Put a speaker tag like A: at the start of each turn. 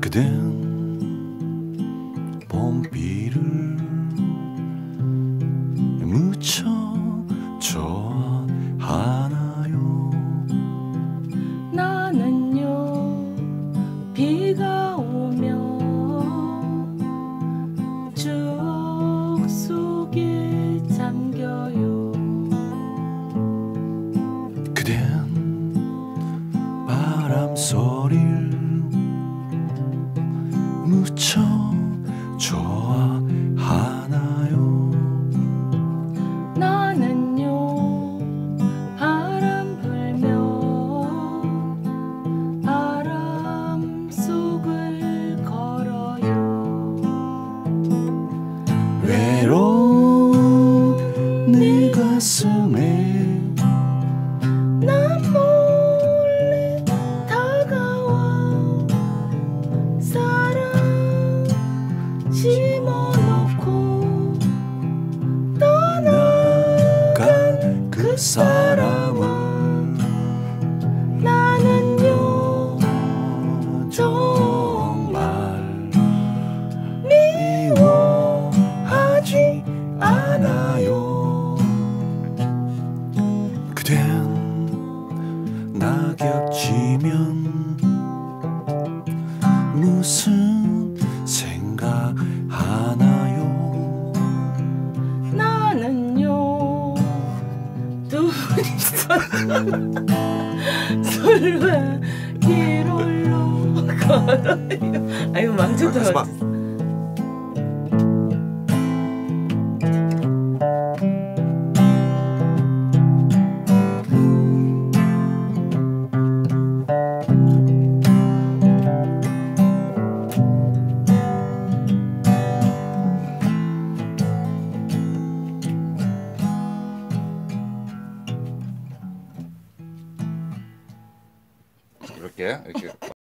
A: 그댄 봄비를 무척 좋아하나요?
B: 나는요 비가 오면 추억 속에 잠겨요.
A: 그댄 바람 소리를 무척 좋아하나요?
B: 나는요 바람 불면 바람 속을 걸어요.
A: 외로운 내 가슴에
B: 난 몰래 다가와 사랑 심어놓고
A: 떠나간 그 사람은
B: 나는요
A: 정말 미워하지 않아요. 그댄 낙엽 지면 무슨 생각하나요?
B: 나는요 둘이서 솔로야 길홀로 걸어요. 아유 망쳤다.
C: 이렇게